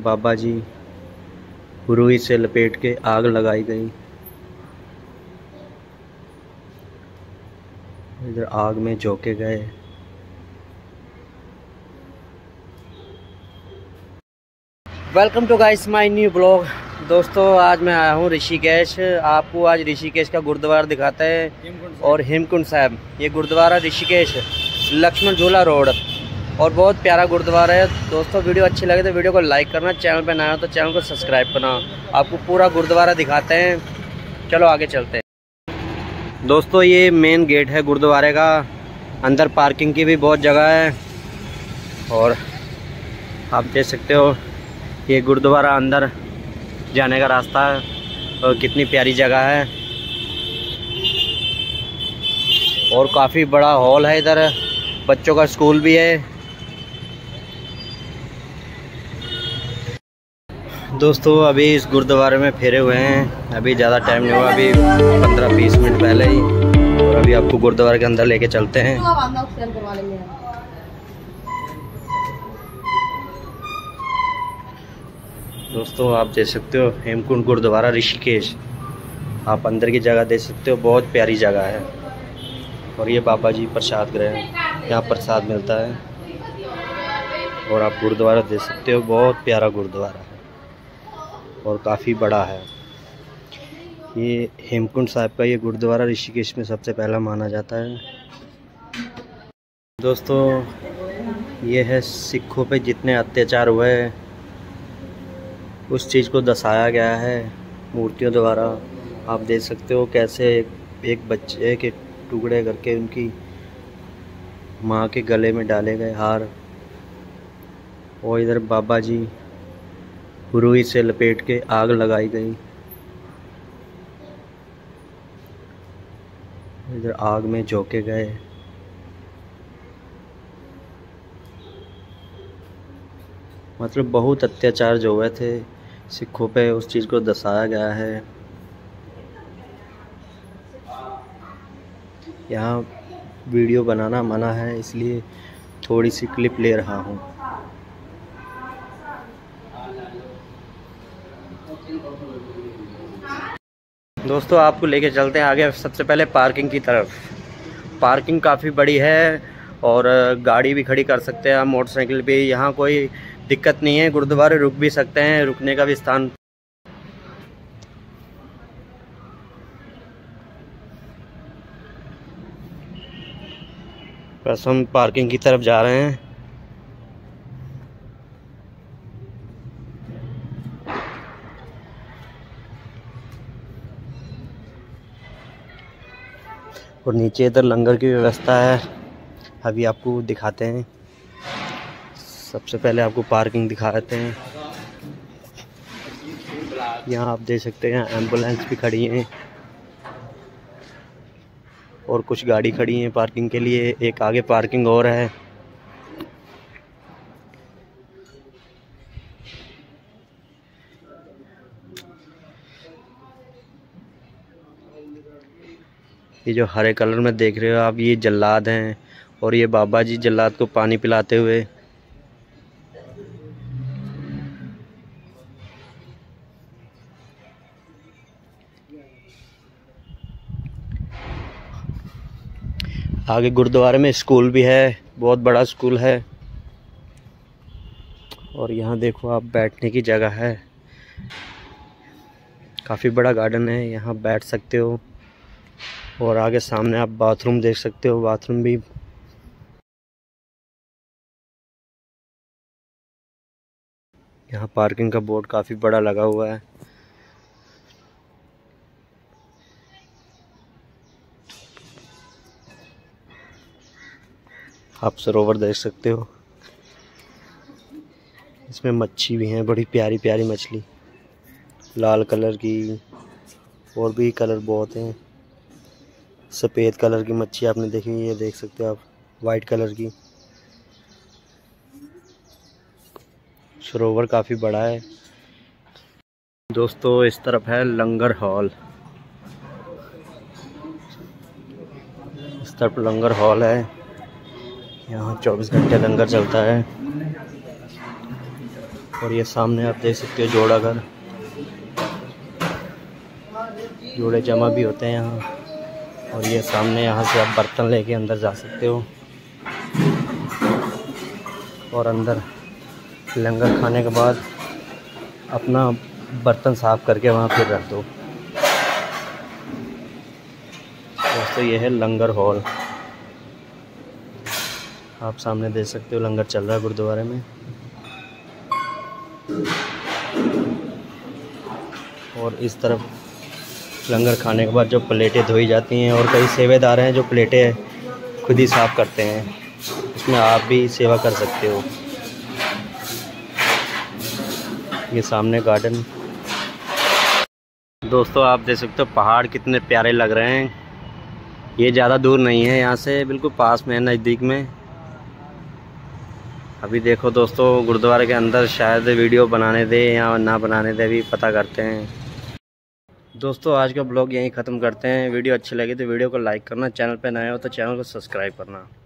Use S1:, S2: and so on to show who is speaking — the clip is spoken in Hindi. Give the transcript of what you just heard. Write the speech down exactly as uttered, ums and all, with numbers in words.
S1: बाबा जी रुई से लपेट के आग लगाई गई। इधर आग में झोंके गए। Welcome to guys my new blog. दोस्तों आज मैं आया हूँ ऋषिकेश। आपको आज ऋषिकेश का गुरुद्वारा दिखाते हैं और हेमकुंड साहब। ये गुरुद्वारा ऋषिकेश लक्ष्मण झूला रोड और बहुत प्यारा गुरुद्वारा है। दोस्तों वीडियो अच्छी लगे तो वीडियो को लाइक करना, चैनल पे नया हो तो चैनल को सब्सक्राइब करना। आपको पूरा गुरुद्वारा दिखाते हैं, चलो आगे चलते हैं। दोस्तों ये मेन गेट है गुरुद्वारे का। अंदर पार्किंग की भी बहुत जगह है और आप देख सकते हो ये गुरुद्वारा अंदर जाने का रास्ता है और कितनी प्यारी जगह है और काफ़ी बड़ा हॉल है। इधर बच्चों का स्कूल भी है। दोस्तों अभी इस गुरुद्वारे में फेरे हुए हैं, अभी ज़्यादा टाइम नहीं हुआ, अभी पंद्रह बीस मिनट पहले ही। और अभी आपको गुरुद्वारे के अंदर लेके चलते हैं। दोस्तों आप देख सकते हो हेमकुंड गुरुद्वारा ऋषिकेश। आप अंदर की जगह देख सकते हो, बहुत प्यारी जगह है। और ये बाबा जी प्रसाद गृह है, यहाँ प्रसाद मिलता है। और आप गुरुद्वारा देख सकते हो, बहुत प्यारा गुरुद्वारा है और काफ़ी बड़ा है। ये हेमकुंड साहब का ये गुरुद्वारा ऋषिकेश में सबसे पहला माना जाता है। दोस्तों ये है सिखों पे जितने अत्याचार हुए उस चीज़ को दर्शाया गया है मूर्तियों द्वारा। आप देख सकते हो कैसे एक, एक बच्चे के टुकड़े करके उनकी माँ के गले में डाले गए हार। और इधर बाबा जी रुई से लपेट के आग लगाई गई। इधर आग में झोंके गए। मतलब बहुत अत्याचार जो हुए थे सिखों पे, उस चीज़ को दर्शाया गया है। यहाँ वीडियो बनाना मना है, इसलिए थोड़ी सी क्लिप ले रहा हूँ। दोस्तों आपको लेके चलते हैं आगे। सबसे पहले पार्किंग की तरफ। पार्किंग काफ़ी बड़ी है और गाड़ी भी खड़ी कर सकते हैं आप, मोटरसाइकिल भी। यहाँ कोई दिक्कत नहीं है, गुरुद्वारे रुक भी सकते हैं, रुकने का भी स्थान। बस हम पार्किंग की तरफ जा रहे हैं। और नीचे इधर लंगर की व्यवस्था है, अभी आपको दिखाते हैं। सबसे पहले आपको पार्किंग दिखा देते हैं। यहाँ आप देख सकते हैं एम्बुलेंस भी खड़ी हैं और कुछ गाड़ी खड़ी हैं पार्किंग के लिए। एक आगे पार्किंग और है। ये जो हरे कलर में देख रहे हो आप, ये जल्लाद हैं और ये बाबा जी जल्लाद को पानी पिलाते हुए। आगे गुरुद्वारे में स्कूल भी है, बहुत बड़ा स्कूल है। और यहाँ देखो आप बैठने की जगह है, काफ़ी बड़ा गार्डन है, यहाँ बैठ सकते हो। और आगे सामने आप बाथरूम देख सकते हो, बाथरूम भी। यहाँ पार्किंग का बोर्ड काफ़ी बड़ा लगा हुआ है। आप सरोवर देख सकते हो, इसमें मच्छी भी हैं, बड़ी प्यारी प्यारी मछली, लाल कलर की। और भी कलर बहुत हैं। सफ़ेद कलर की मच्छी आपने देखी, ये देख सकते हो आप, वाइट कलर की। सरोवर काफ़ी बड़ा है। दोस्तों इस तरफ है लंगर हॉल। इस तरफ लंगर हॉल है, यहाँ चौबीस घंटे लंगर चलता है। और ये सामने आप देख सकते हो जोड़ा घर, जोड़े जमा भी होते हैं यहाँ। और ये सामने यहाँ से आप बर्तन लेके अंदर जा सकते हो और अंदर लंगर खाने के बाद अपना बर्तन साफ़ करके वहाँ फिर रख दो। दोस्तों ये है लंगर हॉल, आप सामने देख सकते हो लंगर चल रहा है गुरुद्वारे में। और इस तरफ लंगर खाने के बाद जो प्लेटें धोई जाती हैं, और कई सेवेदार हैं जो प्लेटें खुद ही साफ़ करते हैं, इसमें आप भी सेवा कर सकते हो। ये सामने गार्डन, दोस्तों आप देख सकते हो पहाड़ कितने प्यारे लग रहे हैं। ये ज़्यादा दूर नहीं है यहाँ से, बिल्कुल पास में है, नज़दीक में। अभी देखो दोस्तों गुरुद्वारे के अंदर शायद वीडियो बनाने दे या ना बनाने दे, अभी पता करते हैं। दोस्तों आज का ब्लॉग यहीं ख़त्म करते हैं। वीडियो अच्छी लगी तो वीडियो को लाइक करना, चैनल पे नए हो तो चैनल को सब्सक्राइब करना।